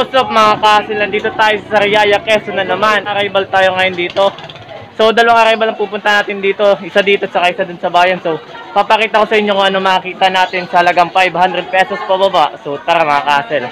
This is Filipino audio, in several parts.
What's up mga kasil? Nandito tayo sa Sariaya, Quezon na naman. Arrival tayo ngayon dito. So dalawang arrival ang pupunta natin dito. Isa dito at saka isa dun sa bayan. So papakita ko sa inyo kung ano makikita natin sa halagang 500 pesos pababa. So tara mga kasil.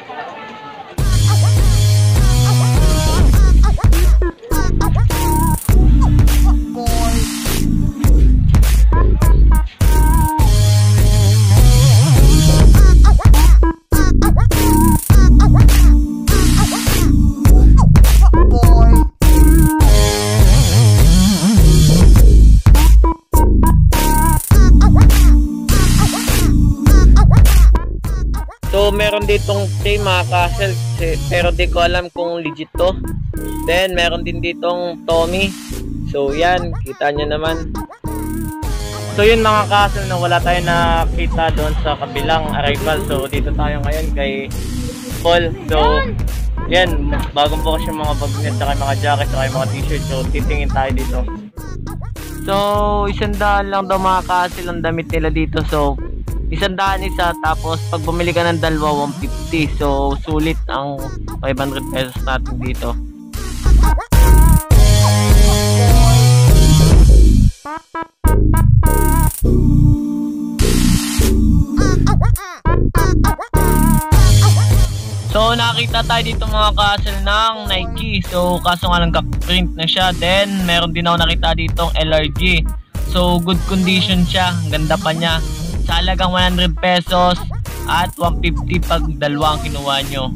So meron ditong tray mga kasil, pero di ko alam kung legit to. Then meron din ditong Tommy. So yan, kita nyo naman. So yun mga kasil, na wala tayo nakita doon sa kabilang arrival. So dito tayo ngayon kay Paul. So yan, bagong bukas yung mga bag net, saka mga jacket, saka mga t-shirt. So titingin tayo dito. So 100 lang daw mga kasil ang damit nila dito. So 100 isa, tapos pag bumili ka ng dalawa 150. So sulit ang 500 pesos natin dito. So nakita tayo dito mga kasil ng Nike. So kaso nga lang ka-print na siya. Then meron din ako nakita ditong LRG. So good condition siya, ganda pa niya. Sa halagang 100 pesos at 150 pag dalawa ang kinuha nyo.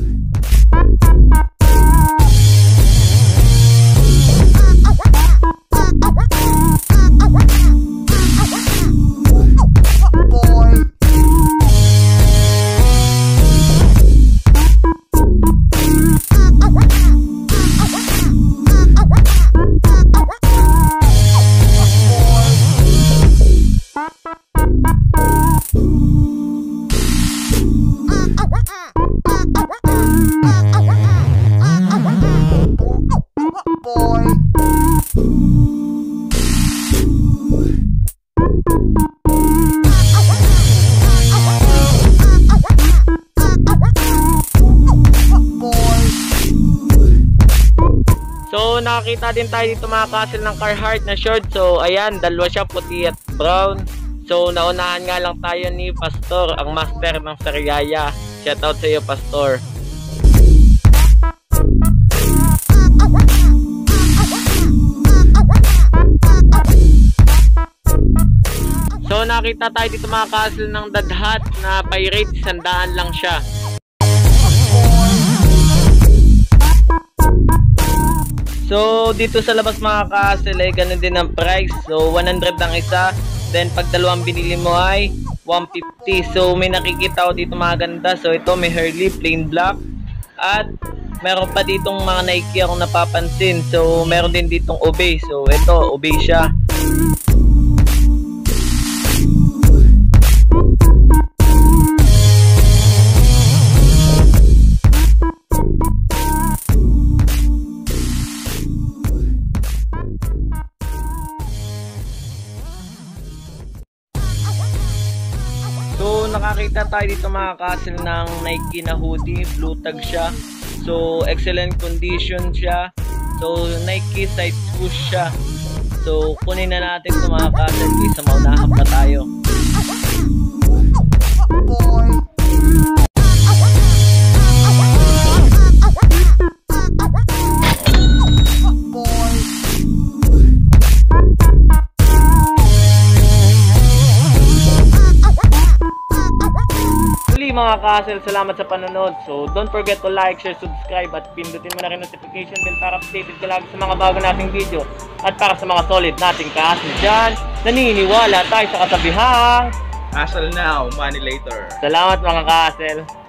So nakakita din tayo dito mga kasil ng Carhartt na short. So ayan, dalawa siya, puti at brown. So naunahan nga lang tayo ni Pastor, ang master ng Sariaya. Shoutout sa iyo Pastor. So nakita tayo dito mga kasil ng Dadhat na pirate, 100 lang siya. So dito sa labas mga kasil ay ganun din ang price. So 100 lang isa. Then pag dalawang binili mo ay 150. So may nakikita ko dito mga ganda. So ito may Hurley plain black. At meron pa ditong mga Nike akong napapansin. So meron din ditong Obey. So ito Obey siya. So nakakita tayo dito mga kasil ng Nike na hoodie, blue tag siya. So excellent condition siya. So Nike side swoosh siya. So kunin na natin ito mga kasil kasi maunahan pa tayo. Mga kasil, salamat sa panonood. So don't forget to like, share, subscribe at pindutin mo na rin notification bell para updated ka lagi sa mga bago nating video. At para sa mga solid nating kasil dyan, naniniwala tayo sa kasabihang hustle now, money later. Salamat mga kasil.